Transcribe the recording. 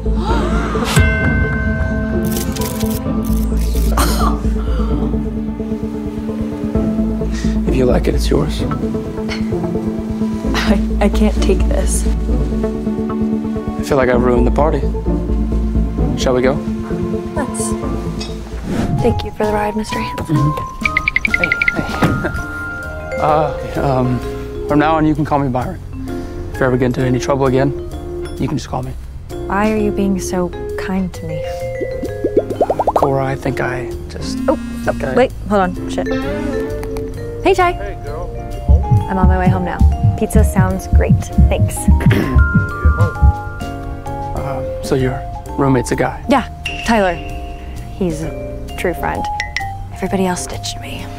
If you like it, it's yours. I can't take this. I feel like I've ruined the party. Shall we go? Let's. Thank you for the ride, Mr. Hanson. Hey. From now on, you can call me Byron. If you ever get into any trouble again, you can just call me. Why are you being so kind to me? Cora, I think I just... Wait, hold on, shit. Hey, Ty. Hey, girl, you home? I'm on my way home now. Pizza sounds great, thanks. So your roommate's a guy? Yeah, Tyler. He's a true friend. Everybody else ditched me.